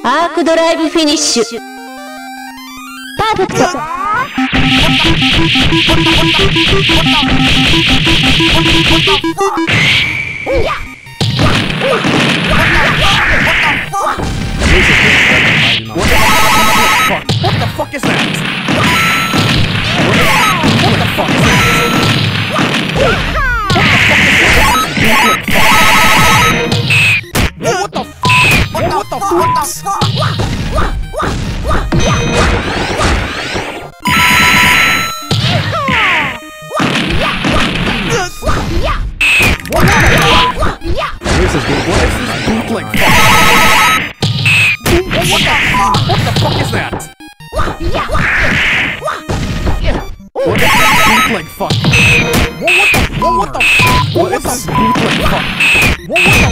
アークドライブフィニッシュ。パーフェクト。 What the fuck is that? Bootleg fuck. What the fuck? What is this bootleg fuck? What the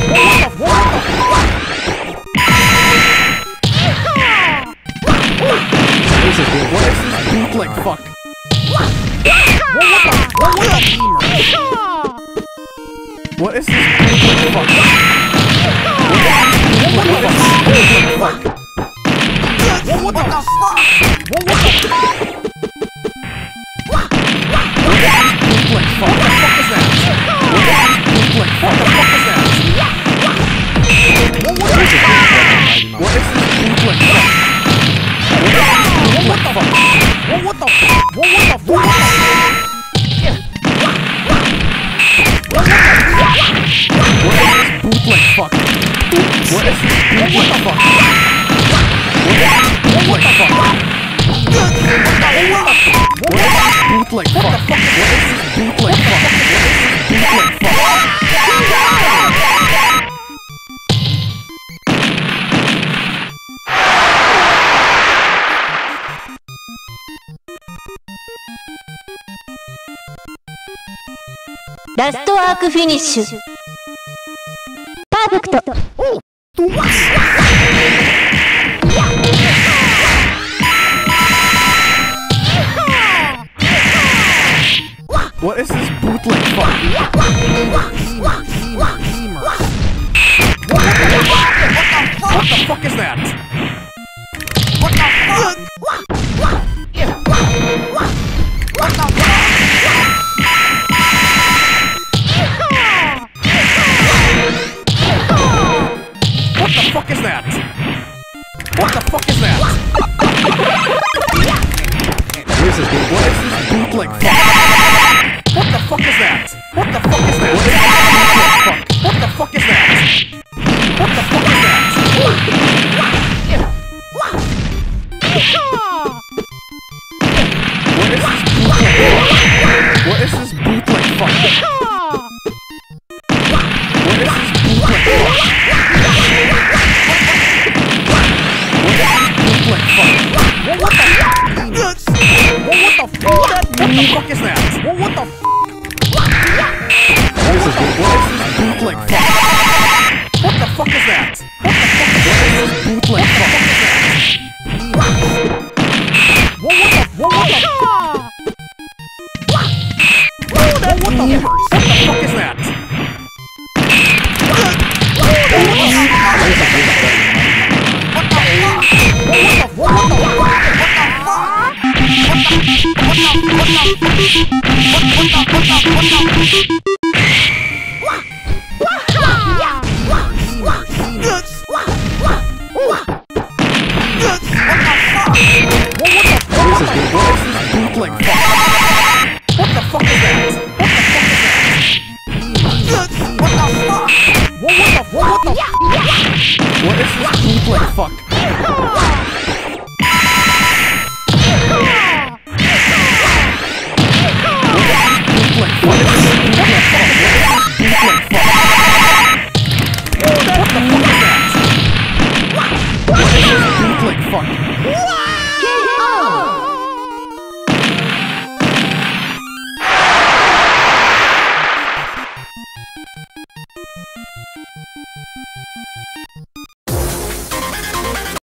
This is good. What is this bootleg fuck? What is this bootleg fuck? What the fuck? ラストアークフィニッシュ。パーフェクト。 What is this bootleg fuck? What the fuck is that? What the fuck? What the fuck is that? What the fuck is that? This is good. What is this bootleg fuck? What the fuck is that? What the fuck is that? What the fuck is that? What the fuck is that? What is this bootleg fuck? What is this bootleg fuck? What the fuck is that? What the fuck? This is good. What is this bootleg fuck? What the fuck is that? What the fuck is this bootleg fuck? What the fuck is that? What is this bootleg fuck?